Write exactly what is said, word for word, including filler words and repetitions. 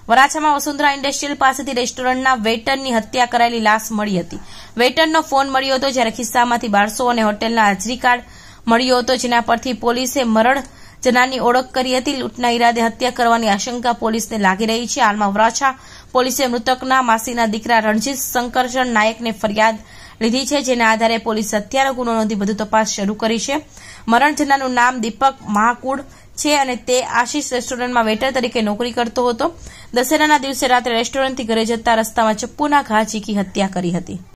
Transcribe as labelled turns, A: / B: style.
A: વરાછામાં Vasundhara industrial પાસેથી રેસ્ટોરન્ટના વેઇટરની હત્યા કરાયેલી લાશ મળી હતી. વેઇટરનો ફોન મળ્યો હતો, જ્યારે ખિસ્સામાંથી બારસો અને હોટેલના હાજરી કાર્ડ મળ્યો હતો, જેના પરથી પોલીસે મરણ જનારની ઓળખ કરી હતી. લૂંટના ઈરાદે હત્યા કરવાની આશંકા પોલીસને લાગી રહી છે. હાલમાં વરાછા પોલીસે મૃતકના માસીના દીકરા રણજીત શંકરચંદ નાયકને ફરિયાદ લીધી છે, જેના આધારે પોલીસ હત્યાનો ગુનો નોંધી વધુ તપાસ શરૂ કરી છે. મરણ જનારનું નામ દીપક મહાકુડ છે અને તે આશીષ રેસ્ટોરન્ટમાં વેટર તરીકે નોકરી કરતો હતો. દશેરાના દિવસે રાત્રે રેસ્ટોરન્ટથી ઘરે જતા રસ્તામાં ચપ્પુના ઘા ઝીકી હત્યા કરી હતી.